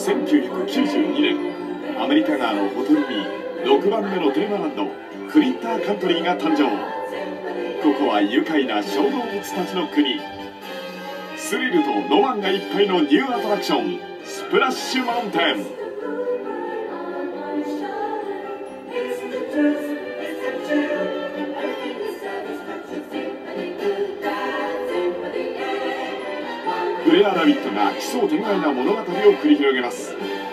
1992年、アメリカ川のほとりに6番目のテーマランドクリッターカントリーが誕生。ここは愉快な小動物たちの国。スリルとロマンがいっぱいのニューアトラクション、スプラッシュマウンテン。フレアラビットが奇想天外な物語を繰り広げます。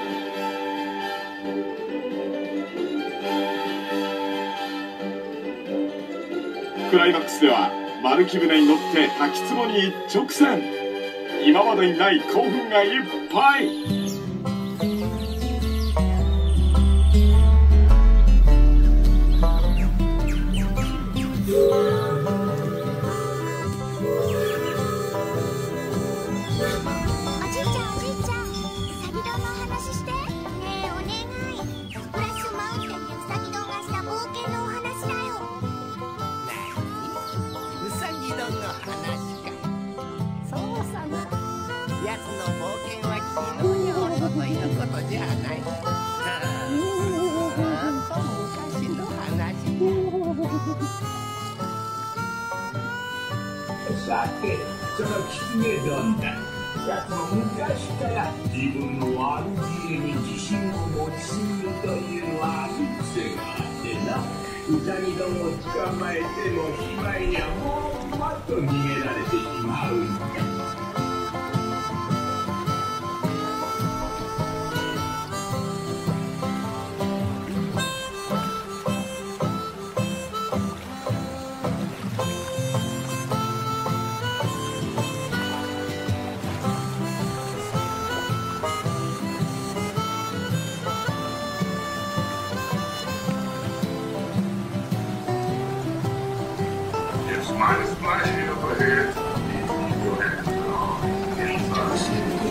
クライマックスでは丸木舟に乗って滝壺に一直線。今までにない興奮がいっぱい。 さて、そのキツネ丼だ。やつも昔から自分の悪知恵に自信を持ちすぎるという悪い癖があってな。ウサギ丼を捕まえてもしまいにはもうパッと逃げられてしまうんだ。 Mine is flashing over here. Go ahead. Getting first.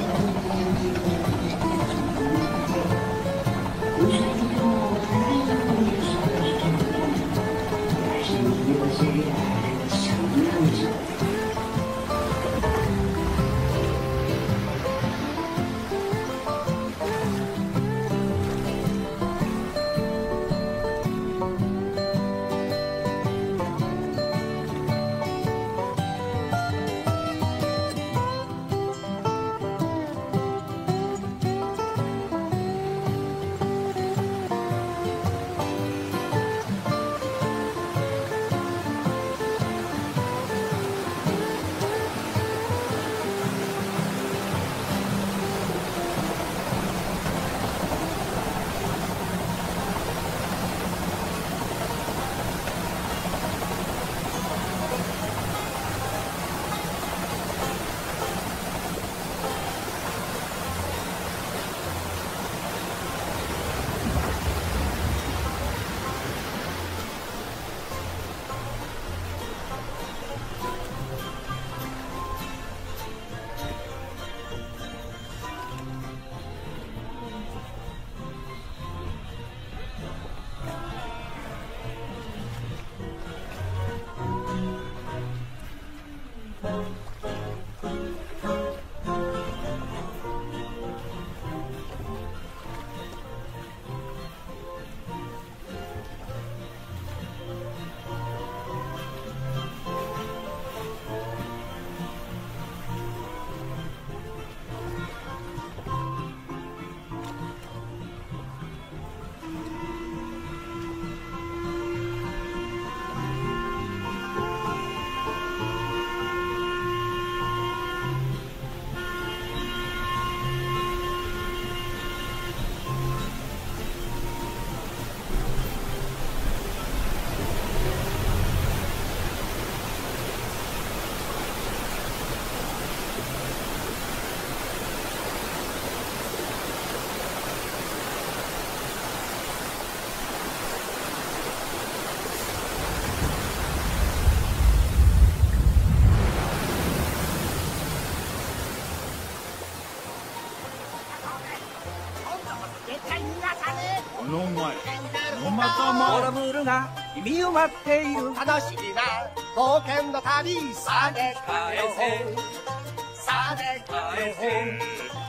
モロムールが君を待っている。 楽しみな冒険の旅さあ出かえせさあ出かえせ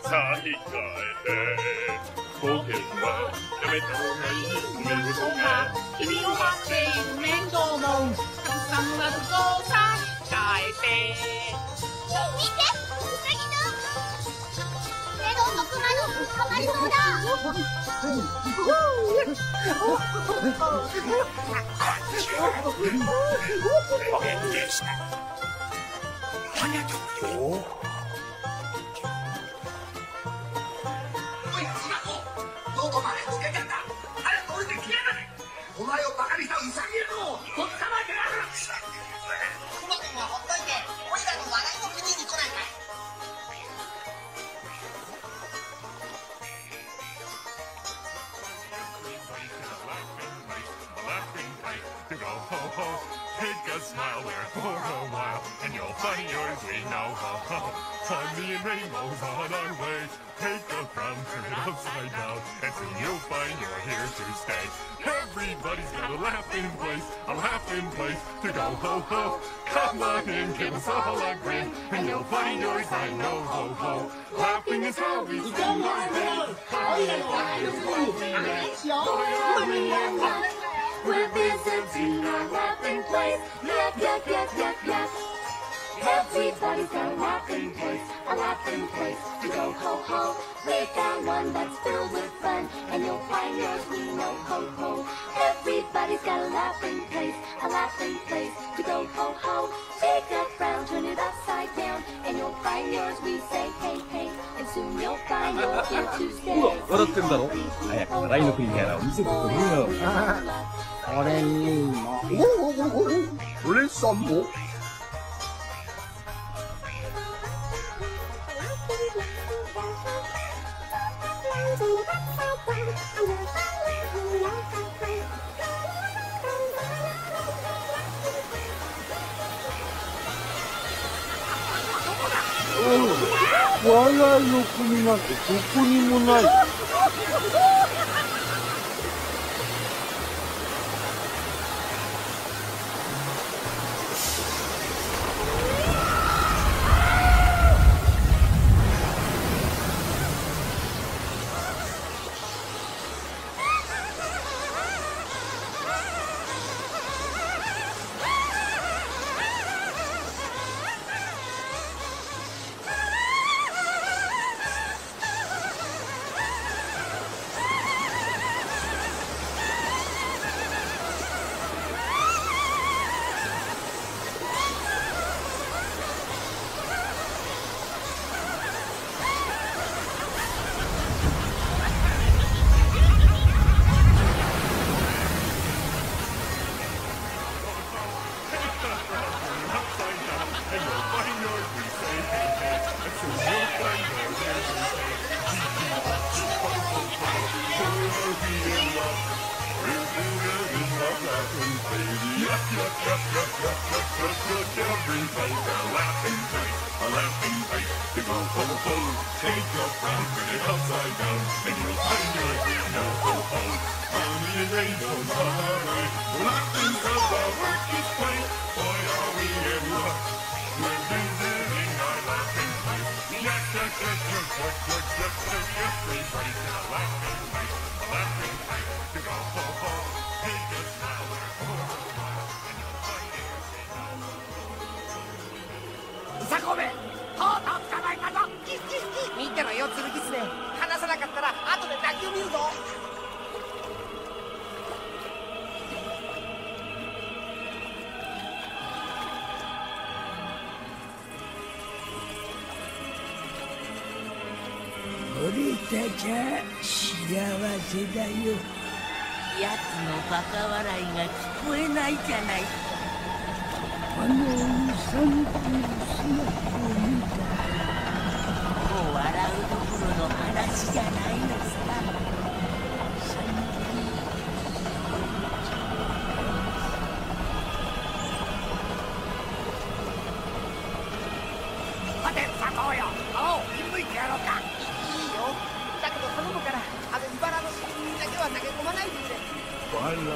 さあ控えて冒険はやめた方がいい見事が君を待っている面倒もさんなるぞさ控えて見てウサギのメロンのクマのかわいそうだどこまでつけたんだ早く降りてきやがれお前をバカにしたウサギ野郎とっ捕まえてやるクマ君はほっといてオイラの笑いの国に来ないかい Take a smile there for a while, and you'll find yours we know. Honey and rainbows on our way. Take a frown, turn it upside down, and soon you'll find you're here to stay. Everybody's got a laughing place to go ho ho. Come on in, give us all a grin, and you'll find yours I know ho ho. Laughing is how we spend our day. We're visiting our laughing place. Yap, yap, yap, yap, yap. Everybody's got a laughing place to go ho ho. We found one that's filled with fun, and you'll find yours we know ho ho. Everybody's got a laughing place to go ho ho. Take a frown, turn it upside down, and you'll find yours we say hey hey. And soon you'll find you're here to stay. 笑ってんだろ早く笑いの国から見せてくれよ。 俺にも俺さんも笑いの国なんてどこにもない。 見てろよ、剣狐。離さなかったら後で泣きを見るぞ。 俺たちは幸せだよ。 やつのバカ笑いが聞こえないじゃないか。 あのおじさんという姿を見た。 もう笑うどころの話じゃないのさ。 待て、佐藤よ。青を振り向いてやろうか。いいよ。だけど頼むから、あの茨の敷にだけは投げ込まないでくれ。 バラの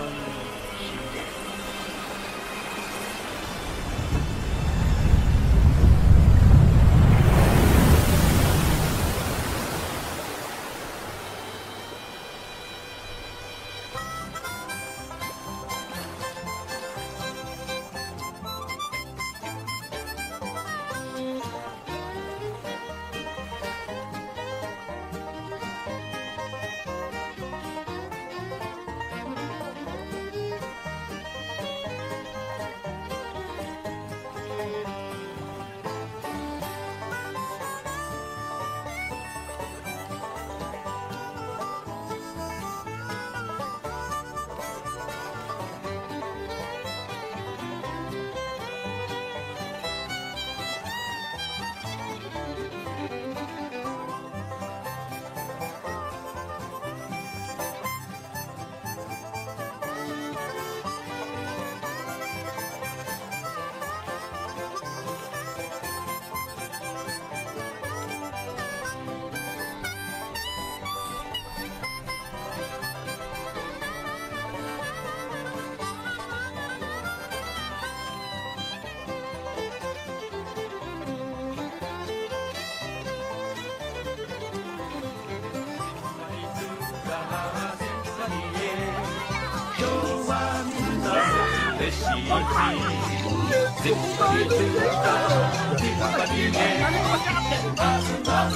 嬉しいジッパリドゥダジッパリねまずはジ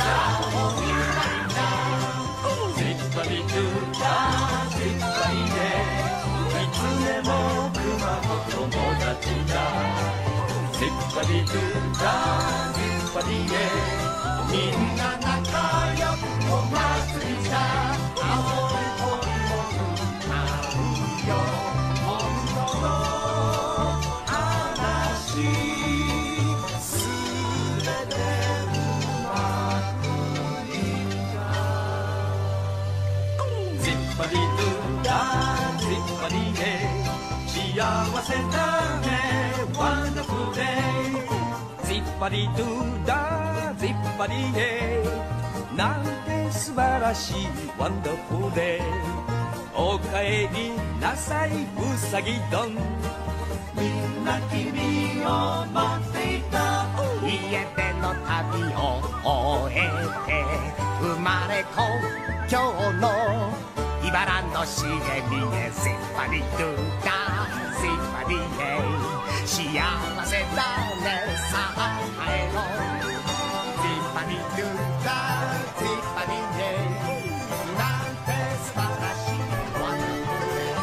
ッパリドゥダジッパリねいつでも熊本友達だジッパリドゥダジッパリねみんな仲良くお祭りさ青い鳥も歌うよ本当の話すべてうまくいったジッパリドゥダジッパリね幸せだねワンダフルデイジッパリドゥダジッパリねなんて素晴らしいワンダフルデイおかえりなさいうさぎどんみんな君を待っていた家での旅を終えて生まれ故郷の茨の茂みへジッパリドゥダジッパリへ幸せだねさあ帰ろうジッパリドゥダジッパリへなんて素晴らしいワンダフルデイ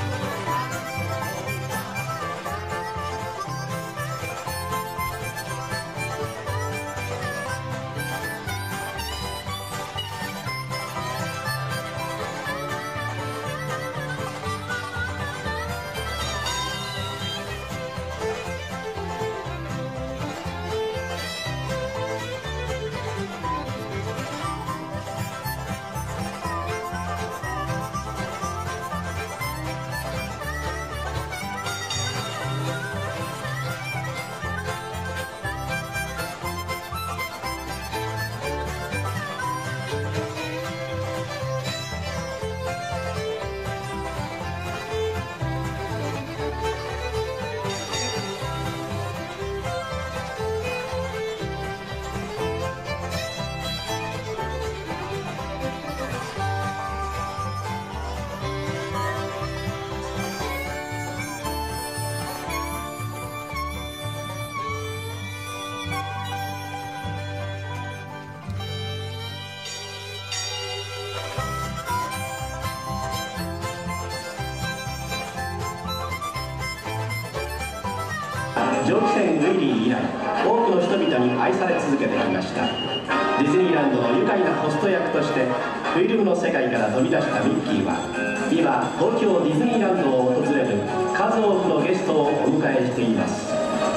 蒸気船ウィリー以来多くの人々に愛され続けてきました。ディズニーランドの愉快なホスト役としてフィルムの世界から飛び出したミッキーは今東京ディズニーランドを訪れる数多くのゲストをお迎えしています。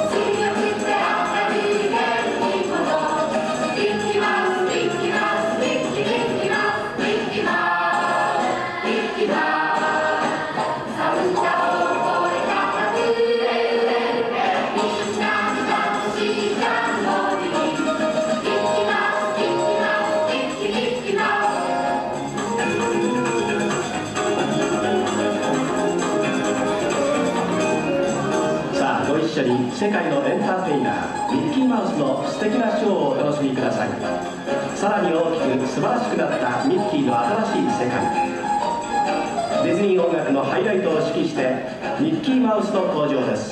一緒に世界のエンターテイナーミッキーマウスの素敵なショーをお楽しみください。さらに大きく素晴らしくなったミッキーの新しい世界、ディズニー音楽のハイライトを指揮してミッキーマウスの登場です。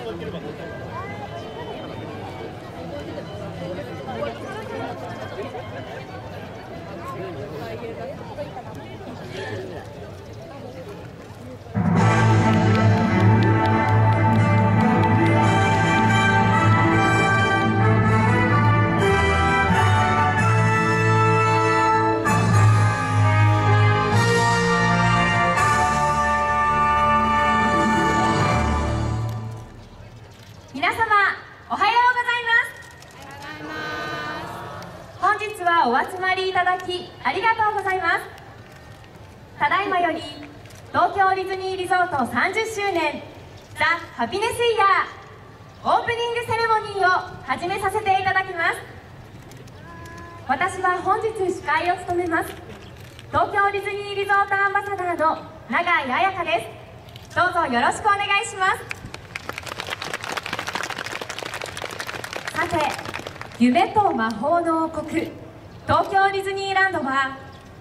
皆様おはようございます。本日はお集まりいただきありがとうございます。ただいまより東京ディズニーリゾート30周年ザ・ハピネスイヤーオープニングセレモニーを始めさせていただきます。私は本日司会を務めます東京ディズニーリゾートアンバサダーの永井彩香です。どうぞよろしくお願いします。さて、夢と魔法の王国東京ディズニーランドは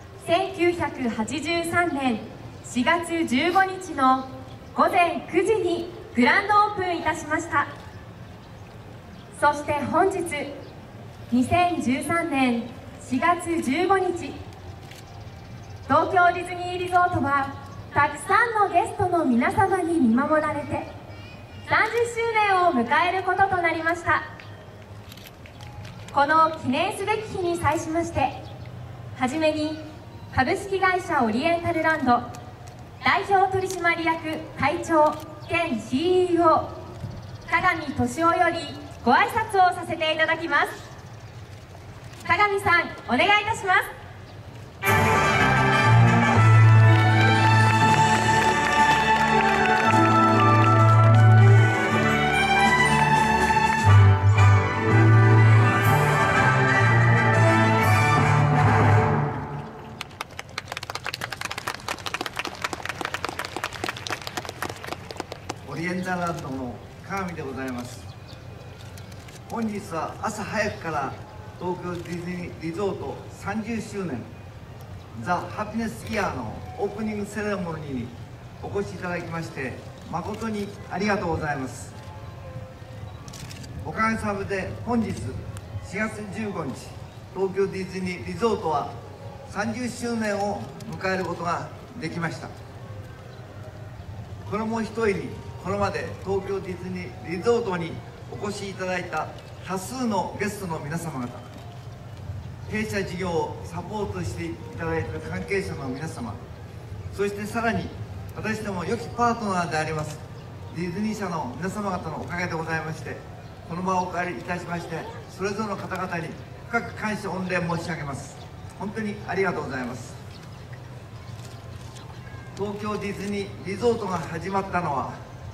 1983年4月15日の午前9時にグランドオープンいたしました。そして本日2013年4月15日東京ディズニーリゾートはたくさんのゲストの皆様に見守られて30周年を迎えることとなりました。この記念すべき日に際しまして、はじめに株式会社オリエンタルランド代表取締役会長兼 CEO 加賀見俊夫よりご挨拶をさせていただきます。加賀見さん、お願いいたします。 オリエンタルランドの加賀見でございます。本日は朝早くから東京ディズニーリゾート30周年ザ・ハピネスイヤーのオープニングセレモニーにお越しいただきまして誠にありがとうございます。おかげさまで本日4月15日東京ディズニーリゾートは30周年を迎えることができました。これも一重にこれまで東京ディズニーリゾートにお越しいただいた多数のゲストの皆様方、弊社事業をサポートしていただいている関係者の皆様、そしてさらに私ども良きパートナーでありますディズニー社の皆様方のおかげでございまして、この場をお借りいたしましてそれぞれの方々に深く感謝御礼申し上げます。本当にありがとうございます。東京ディズニーリゾートが始まったのは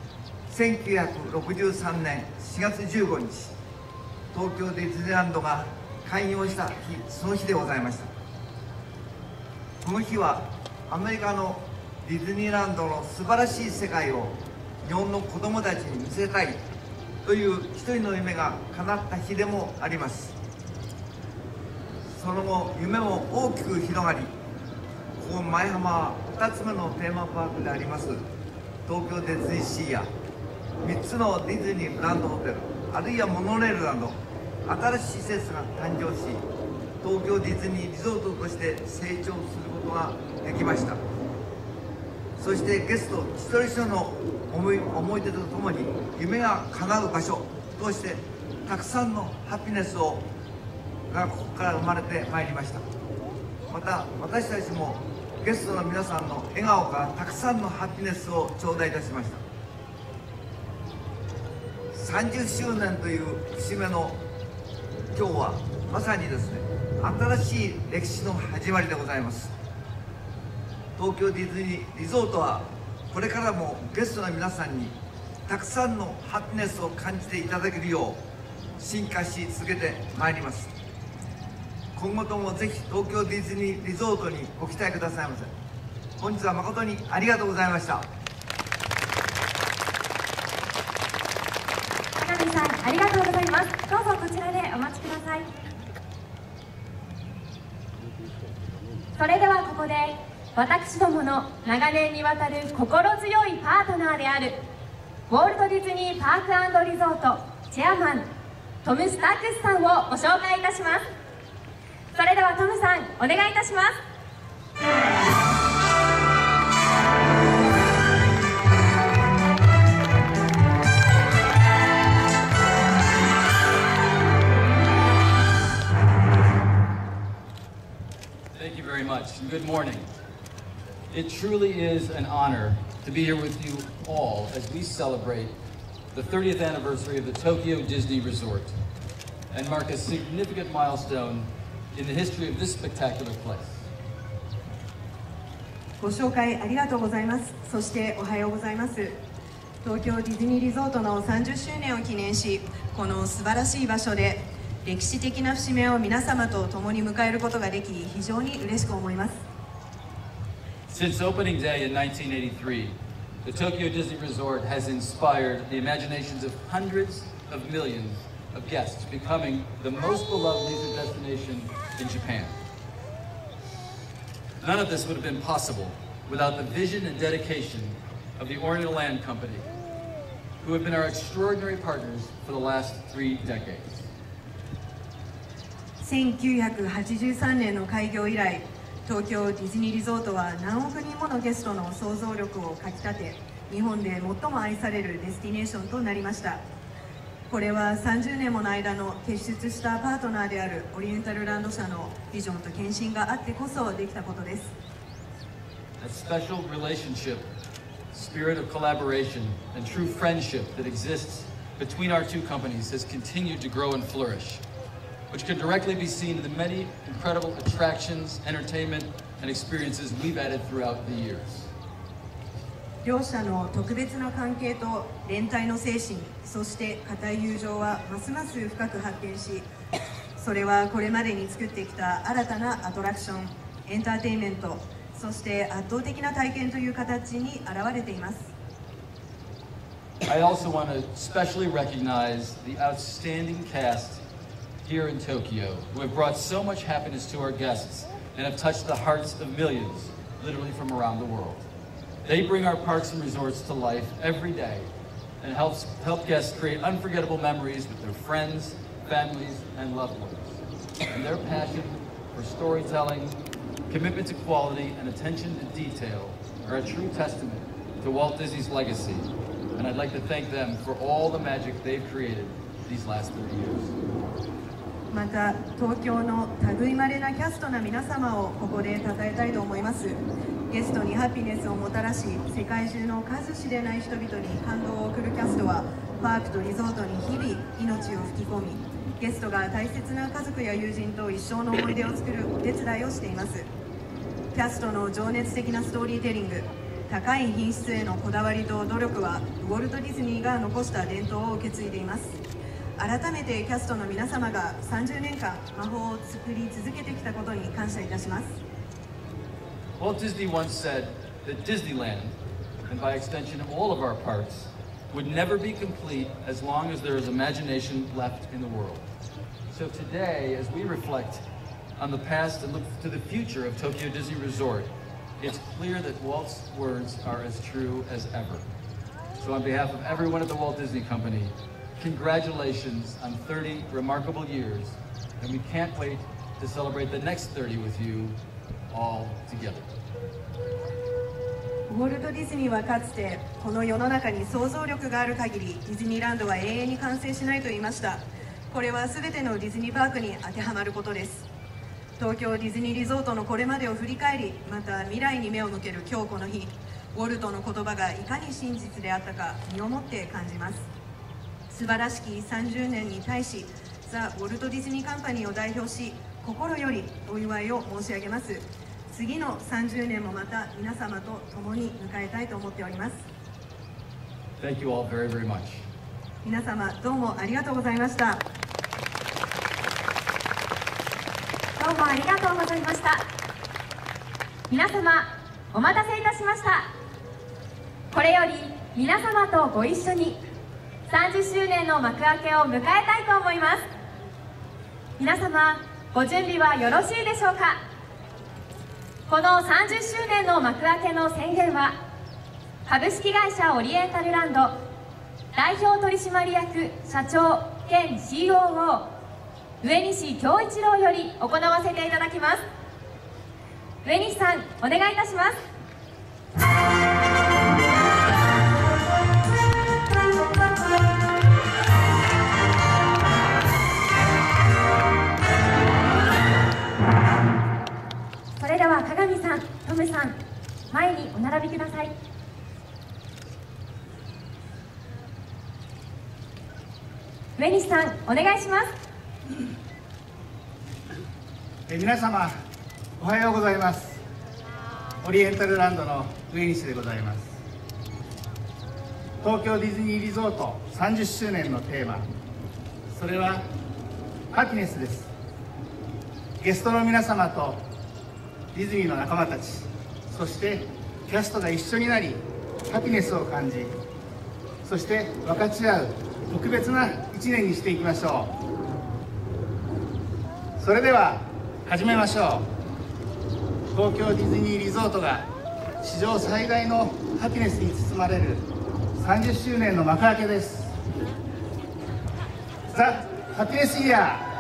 1963年4月15日東京ディズニーランドが開業した日、その日でございました。この日はアメリカのディズニーランドの素晴らしい世界を日本の子どもたちに見せたいという一人の夢が叶った日でもあります。その後夢も大きく広がり、ここ舞浜は2つ目のテーマパークであります東京ディズニーシーや3つのディズニーグランドホテル、あるいはモノレールなど新しい施設が誕生し、東京ディズニーリゾートとして成長することができました。そしてゲスト一人一人の思い出とともに夢が叶う場所としてたくさんのハピネスがここから生まれてまいりました。また私たちもゲストの皆さんの笑顔からたくさんのハピネスを頂戴いたしました。30周年という節目の今日はまさにですね、新しい歴史の始まりでございます。東京ディズニーリゾートはこれからもゲストの皆さんにたくさんのハピネスを感じていただけるよう進化し続けてまいります。今後ともぜひ東京ディズニーリゾートにご期待くださいませ。本日は誠にありがとうございました。 高見さん、ありがとうございます。どうぞこちらでお待ちください。それではここで私どもの長年にわたる心強いパートナーであるウォルト・ディズニー・パーク&リゾートチェアマントム・スタークスさんをご紹介いたします。それではトムさん、お願いいたします。 Thank you very much, and good morning. It truly is an honor to be here with you all as we celebrate the 30th anniversary of the Tokyo Disney Resort and mark a significant milestone in the history of this spectacular place. ご紹介ありがとうございます。そしておはようございます。東京ディズニーリゾートの30周年を記念し、この素晴らしい場所で歴史的な節目を皆様と共に迎えることができ、非常に嬉しく思います。 Since opening day in 1983, the Tokyo Disney Resort has inspired the imaginations of hundreds of millions of guests, becoming the most beloved leisure destination in Japan. None of this would have been possible without the vision and dedication of the Oriental Land Company, who have been our extraordinary partners for the last 3 decades. 1983年の開業以来、東京ディズニーリゾートは何億人ものゲストの想像力をかきたて、日本で最も愛されるデスティネーションとなりました。これは30年もの間の結出したパートナーであるオリエンタルランド社のビジョンと献身があってこそできたことです。 A special relationship, spirit of collaboration, and true friendship that exists between our two companies has continued to grow and flourish, which can directly be seen in the many incredible attractions, entertainment, and experiences we've added throughout the years. 両者の特別な関係と連帯の精神、そして固い友情はますます深く発展し、それはこれまでに作ってきた新たなアトラクション、エンターテインメント、そして圧倒的な体験という形に現れています。 I also want to especially recognize the outstanding cast here in Tokyo, who have brought so much happiness to our guests and have touched the hearts of millions, literally from around the world. They bring our parks and resorts to life every day and help guests create unforgettable memories with their friends, families, and loved ones. And their passion for storytelling, commitment to quality, and attention to detail are a true testament to Walt Disney's legacy. And I'd like to thank them for all the magic they've created these last 30 years. また東京の類いまれなキャストな皆様をここで称えたいと思います。ゲストにハピネスをもたらし、世界中の数知れない人々に感動を送るキャストはパークとリゾートに日々命を吹き込み、ゲストが大切な家族や友人と一生の思い出を作るお手伝いをしています。キャストの情熱的なストーリーテリング、高い品質へのこだわりと努力はウォルト・ディズニーが残した伝統を受け継いでいます。改めてキャストの皆様が30年間魔法を作り続けてきたことに感謝いたします。 Walt Disney once said that Disneyland, and by extension all of our parks, would never be complete as long as there is imagination left in the world. So today, as we reflect on the past and look to the future of Tokyo Disney Resort, it's clear that Walt's words are as true as ever. So on behalf of everyone at the Walt Disney Company, congratulations on 30 remarkable years, and we can't wait to celebrate the next 30 with you all together. ウォルト・ディズニーはかつてこの世の中に想像力がある限りディズニーランドは永遠に完成しないと言いました。これは全てのディズニーパークに当てはまることです。東京ディズニーリゾートのこれまでを振り返り、また未来に目を向ける今日この日、ウォルトの言葉がいかに真実であったか身をもって感じます。素晴らしき30年に対し、ザ・ウォルト・ディズニー・カンパニーを代表し、心よりお祝いを申し上げます。次の30年もまた皆様と共に迎えたいと思っております。 Thank you all very, very much. 皆様どうもありがとうございました。 どうもありがとうございました。皆様お待たせいたしました。これより皆様とご一緒に30周年の幕開けを迎えたいと思います。皆様ご準備はよろしいでしょうか。この30周年の幕開けの宣言は株式会社オリエンタルランド代表取締役社長兼 COO 上西恭一郎より行わせていただきます。上西さん、お願いいたします。それでは鏡さん、トムさん、前にお並びください。上西さん、お願いします。 皆様、おはようございます。オリエンタルランドの上西でございます。東京ディズニーリゾート30周年のテーマ、それはハピネスです。ゲストの皆様とディズニーの仲間たち、そしてキャストが一緒になりハピネスを感じ、そして分かち合う特別な一年にしていきましょう。それでは始めましょう。東京ディズニーリゾートが史上最大のハピネスに包まれる30周年の幕開けです。ザ・ハピネスイヤー。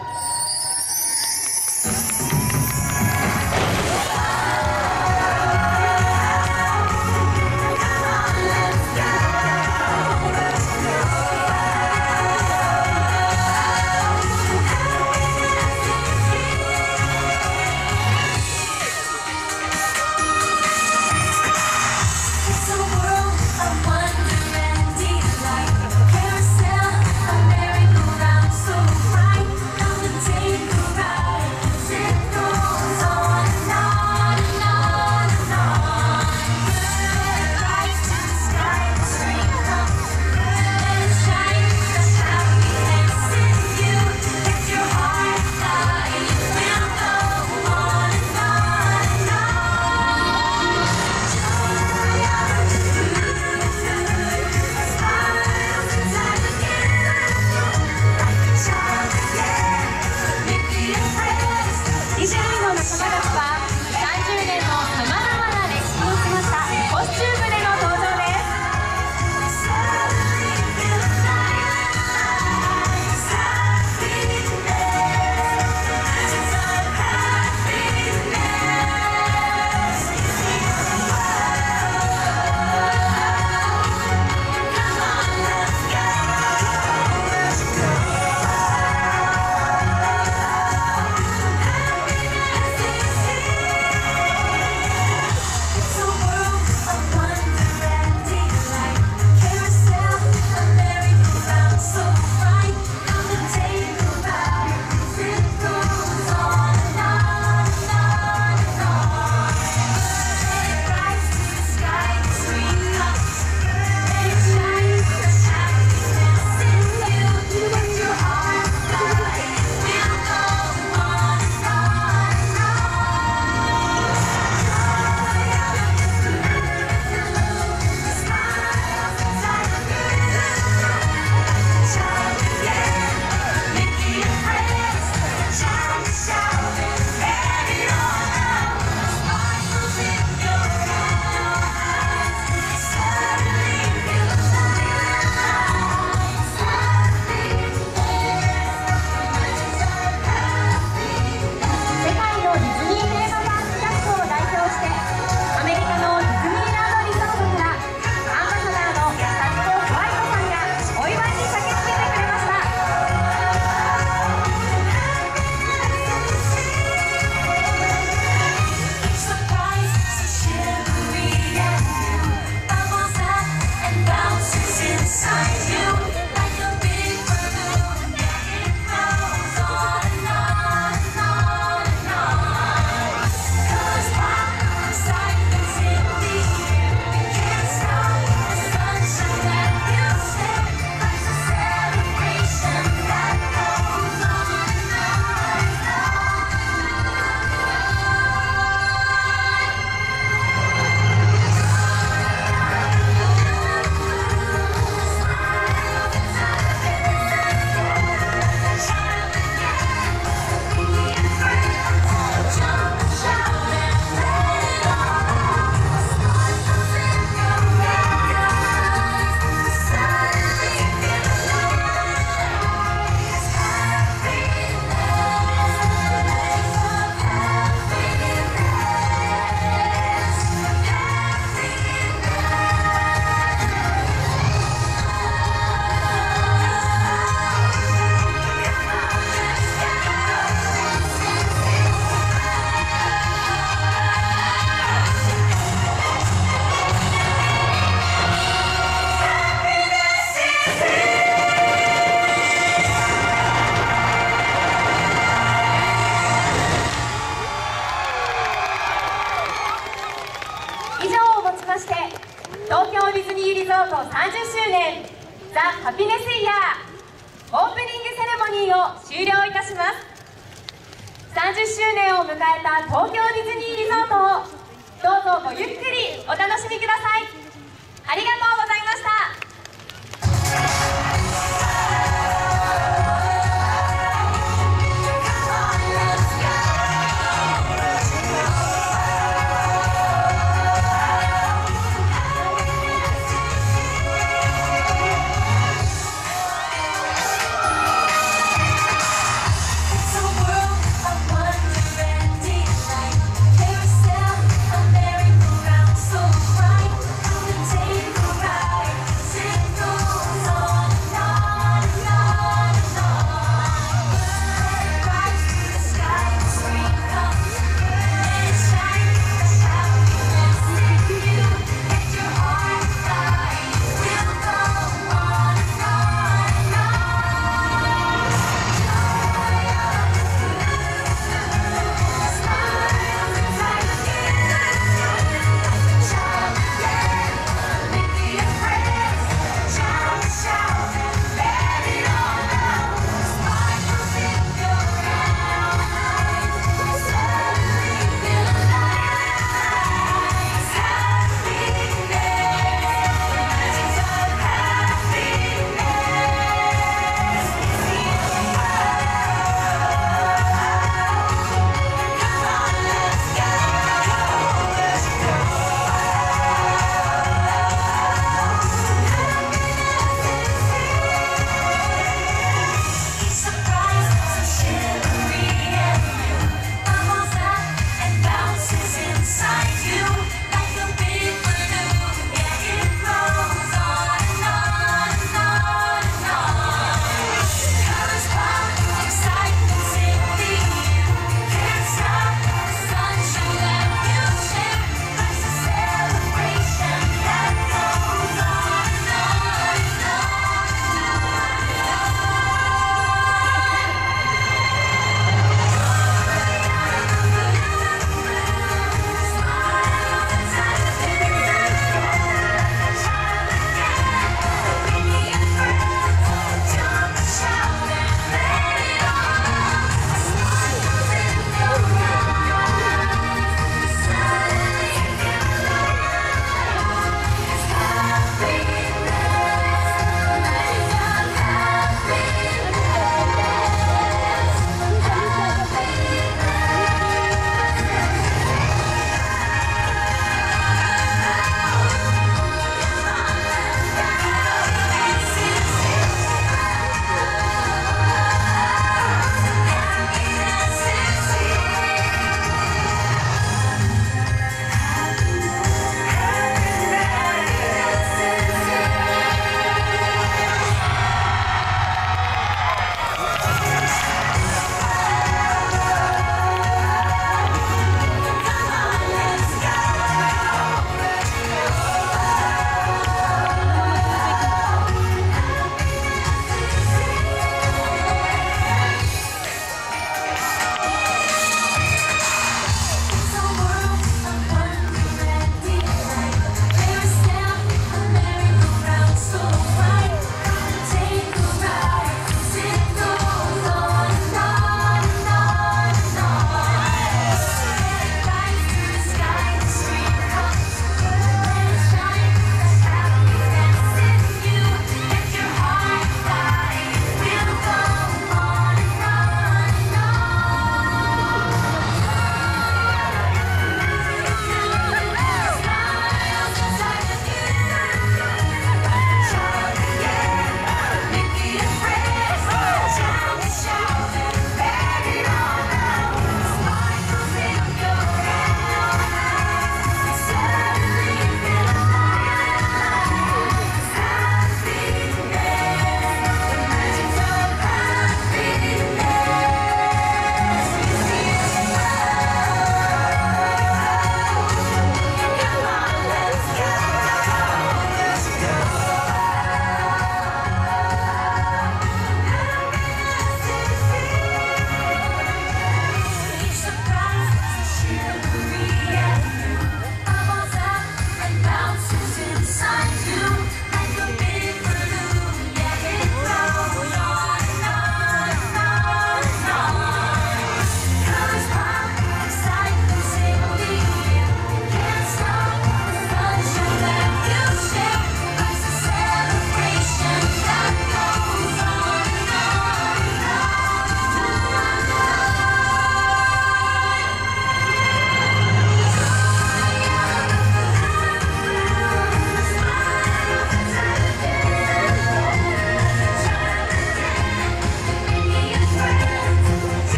Carousel, a merry-go-round so bright. ザ・ハピネスイヤーオープニングセレモニーを終了いたします。30周年を迎えた東京ディズニーリゾートをどうぞごゆっくりお楽しみください。ありがとうございました。 Sing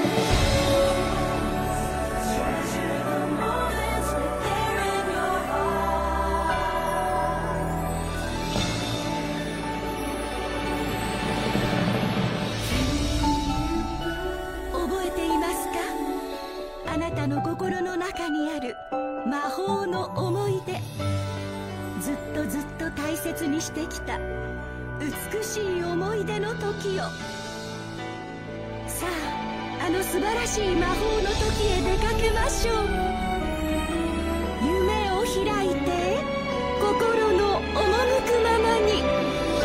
覚えていますか？あなたの心の中にある魔法の思い出。ずっとずっと大切にしてきた美しい思い出の時を。さあ、あの素晴らしい魔法の時へ出かけましょう。夢を開いて心の赴くままに。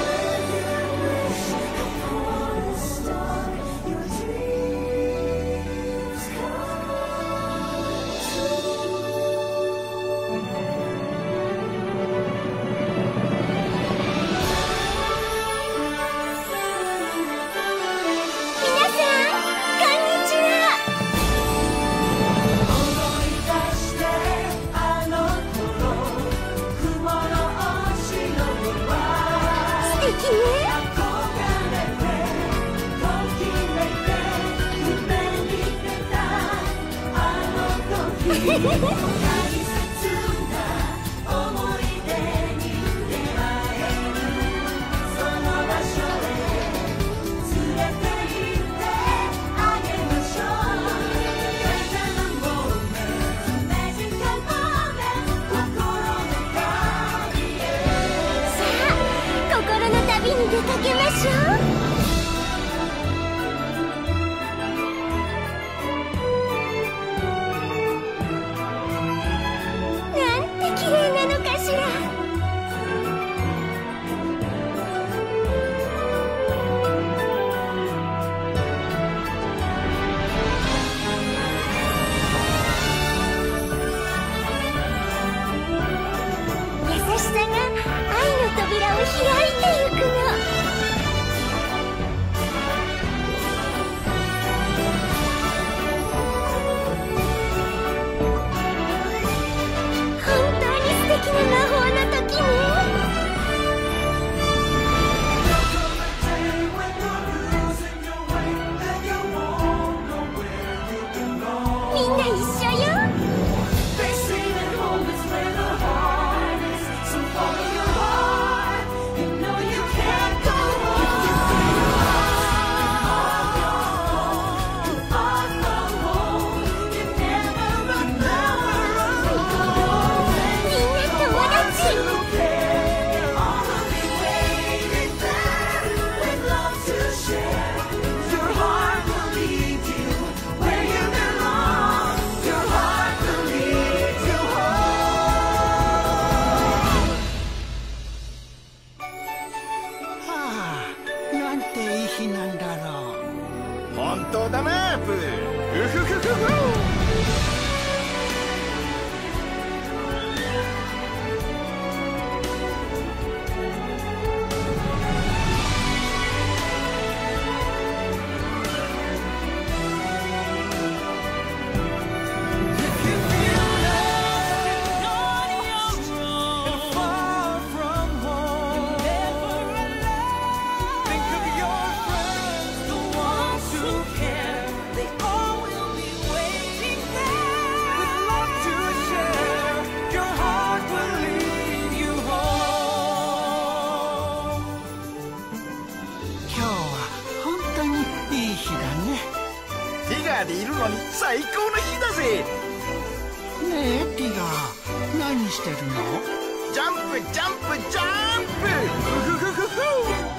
でいるのに最高の日だぜ。ねえティガー、何してるの？ジャンプジャンプジャンプ、フフフフフ。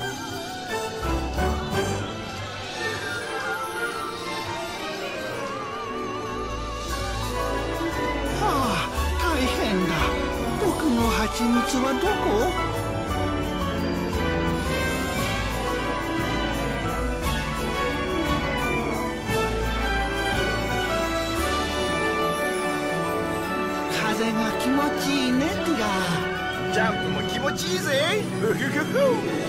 はあ、大変だ。僕の蜂蜜はどこ？風が気持ちいいねティガー。ジャンプも気持ちいいぜ。フフフフ。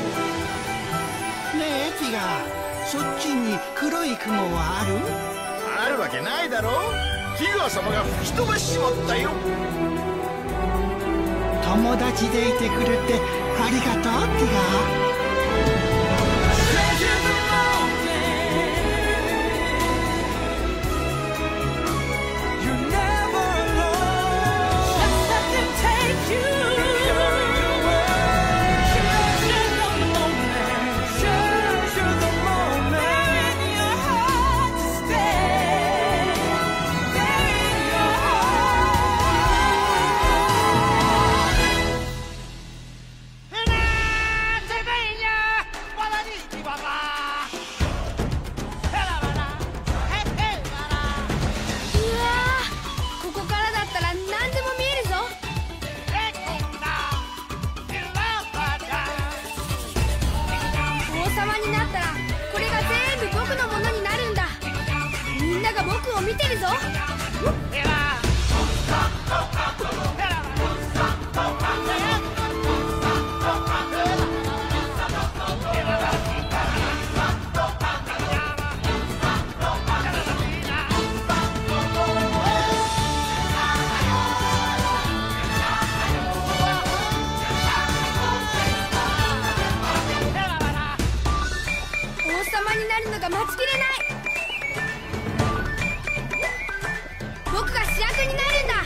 ねえティガー、そっちに黒い雲はある？あるわけないだろ。ティガー様が吹き飛ばしちまったよ。友達でいてくれてありがとうティガー。 見てるぞ。王様になるのが待ちきれない。僕が主役になるんだ。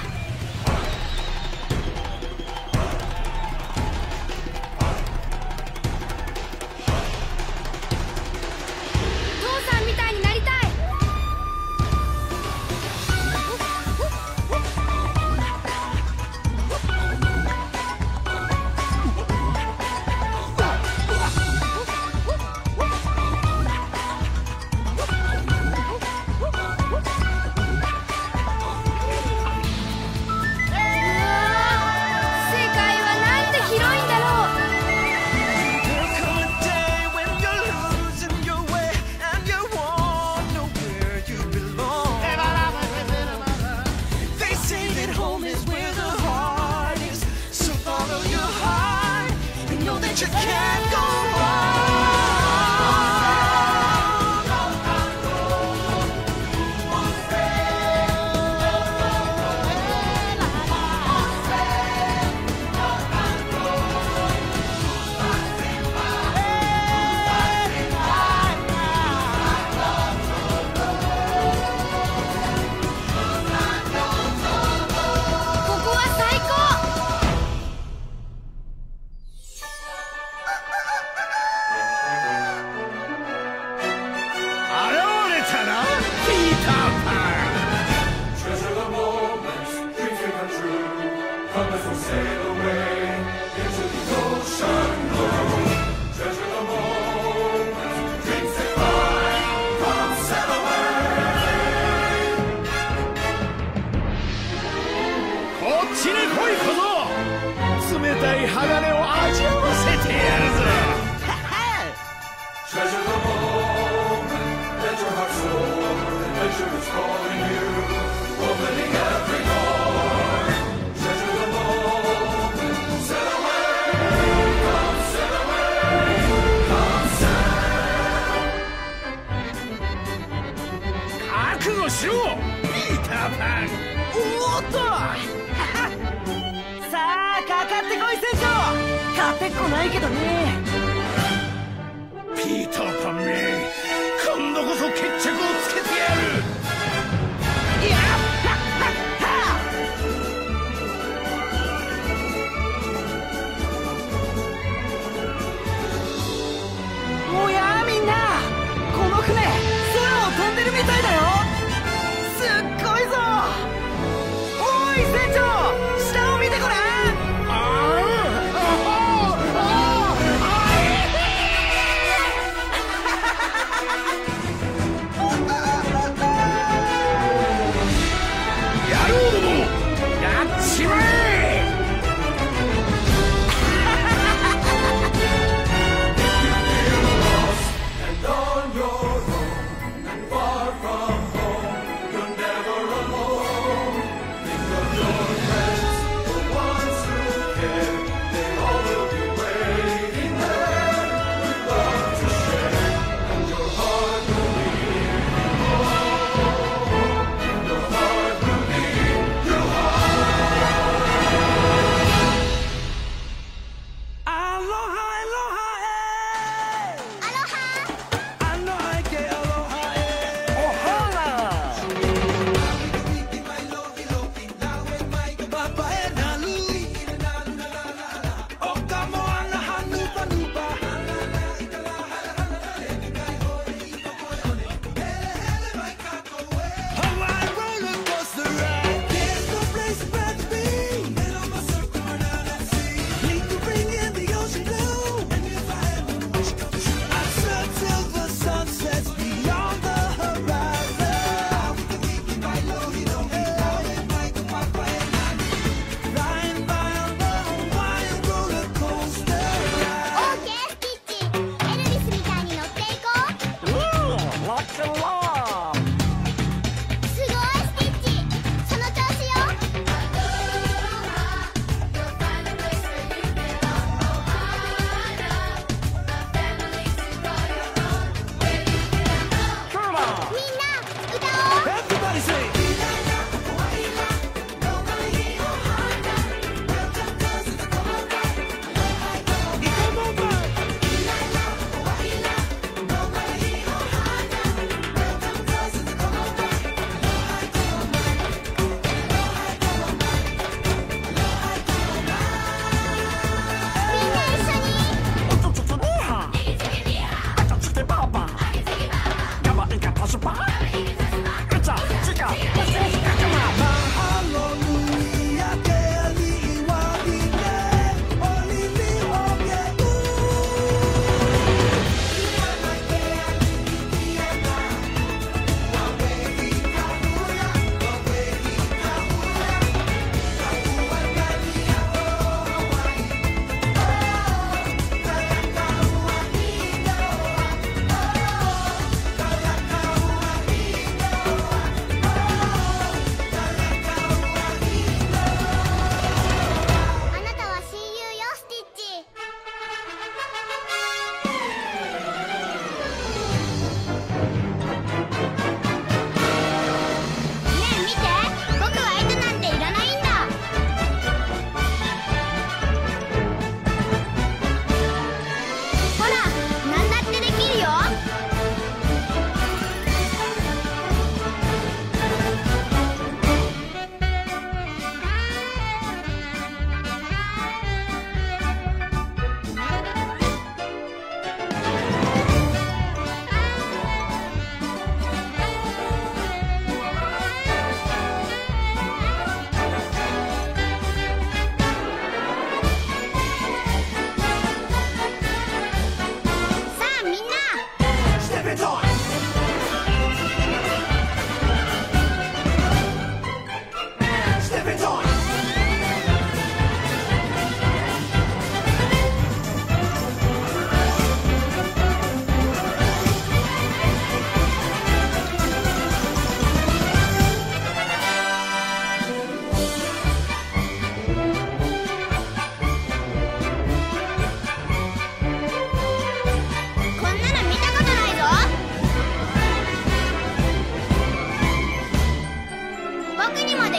父さんみたいになりたい。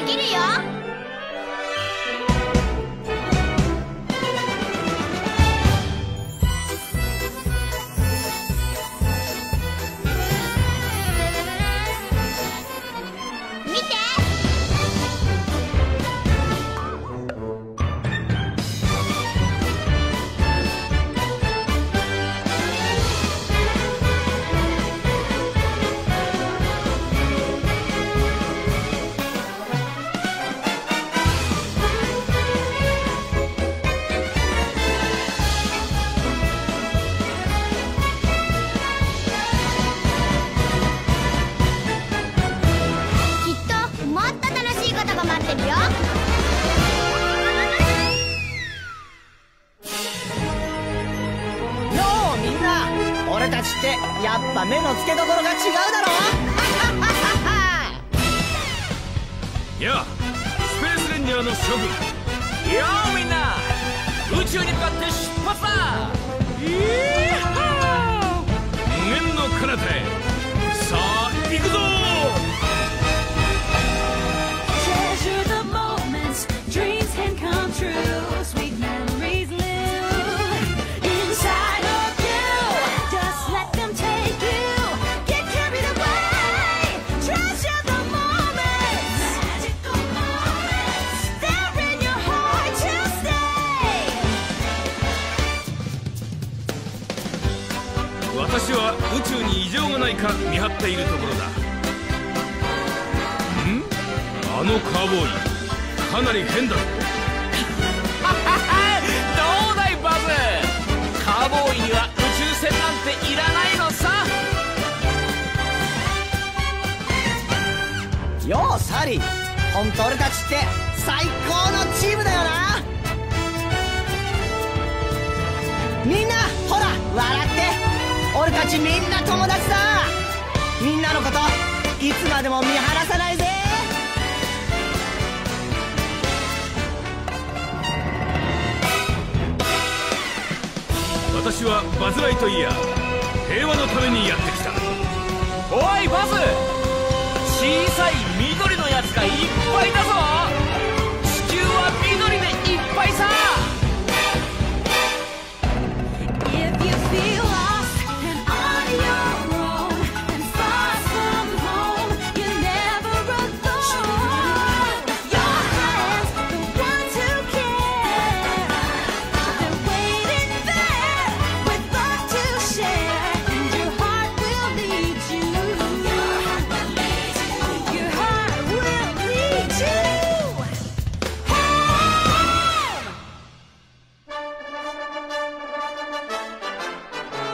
きるよ。見て。 俺たちってやっぱ目の付けどころが違うだろ。 やあ、スペースレンジャーの諸君。よーみんな、宇宙に向かって出発だ。イエーハー、無限の彼方へ。さあ行くぞ。 Treasure the moments, dreams can come true, sweet memories live inside of you. Just let them take you, get carried away. Treasure the moments, magical moments. They're in your heart to stay. 私は宇宙に異常がないか見張っているところだ。あのカーボーイ、かなり変だぞ。 どうだいバズ、カーボーイには宇宙船なんていらないのさ。 ようサリー、ほんと俺たちって最高のチームだよな。みんなほら笑って、俺たちみんな友達だ。みんなのこといつまでも見放さないぜ。 私はバズ・ライトイヤー、平和のためにやってきた。 おいバズ、小さい緑のやつがいっぱいだぞ。地球は緑でいっぱいさ。 If you feel lost and on your own and far from home, you're never alone. Your hands, the ones who care, they're waiting there with love to share, and your heart will lead you. Your heart will lead you. Your heart will lead you home.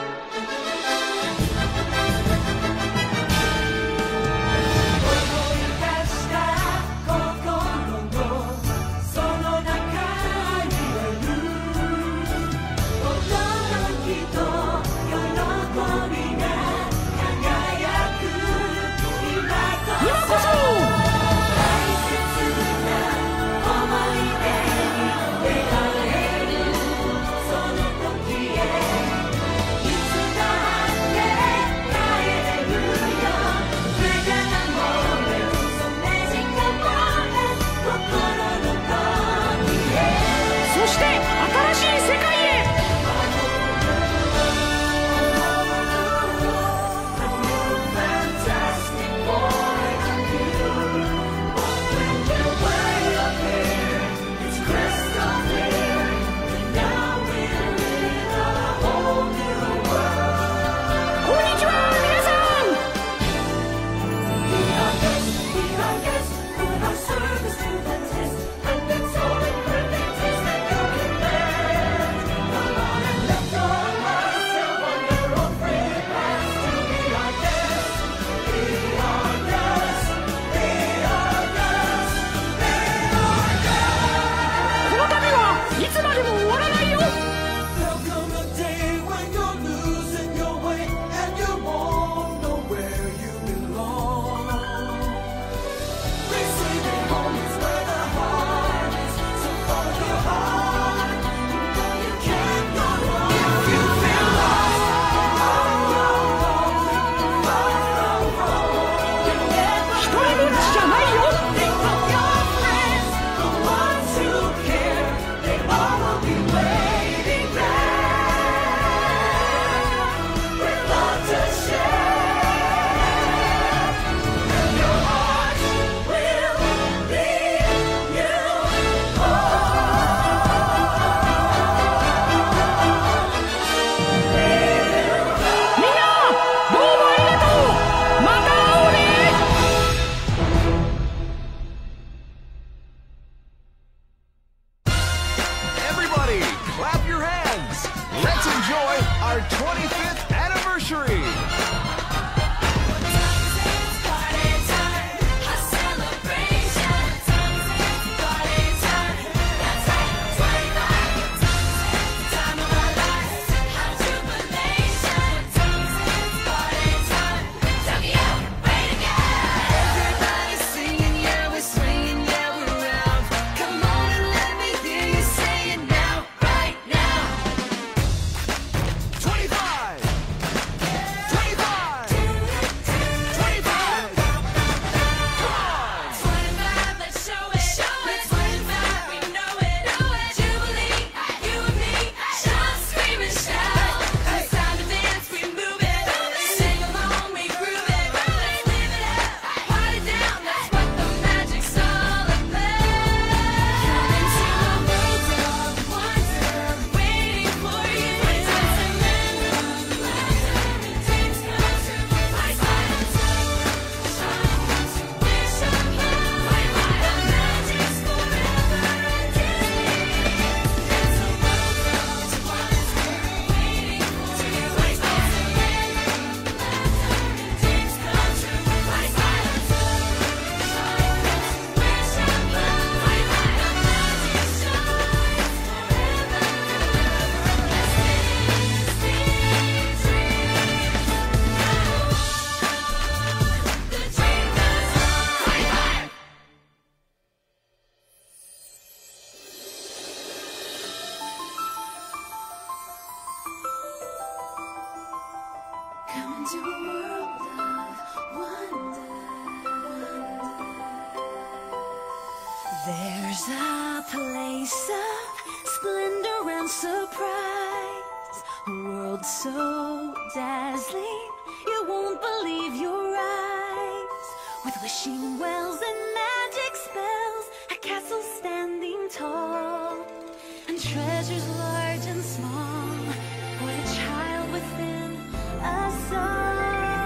It's a place of splendor and surprise, a world so dazzling you won't believe your eyes. With wishing wells and magic spells, a castle standing tall, and treasures large and small for a child within us all.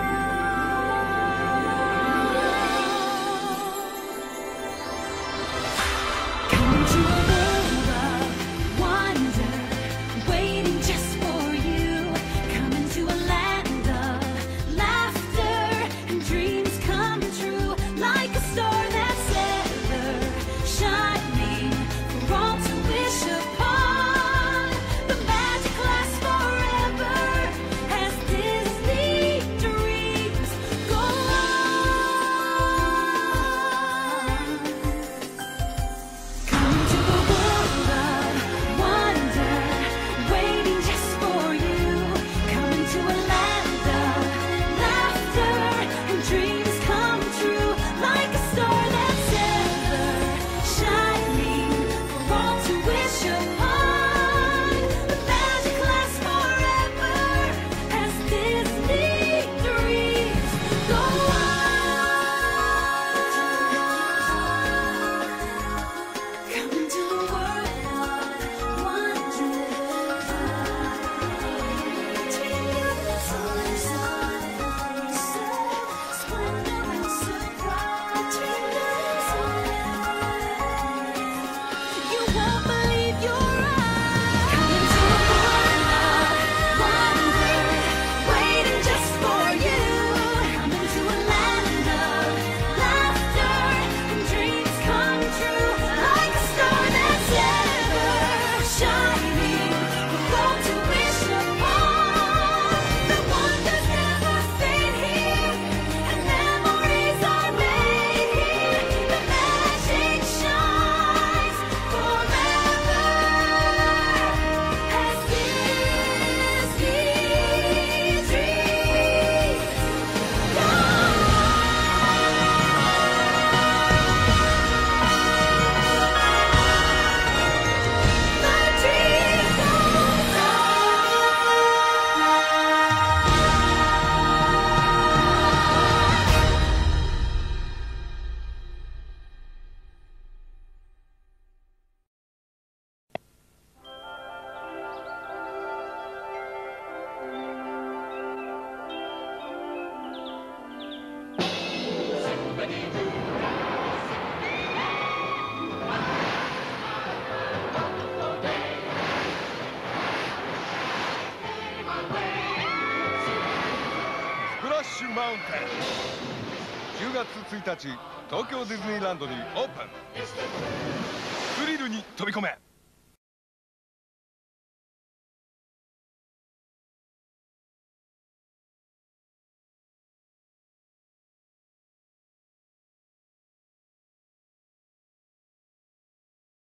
マウンテン10月1日東京ディズニーランドにオープン。スリルに飛び込め。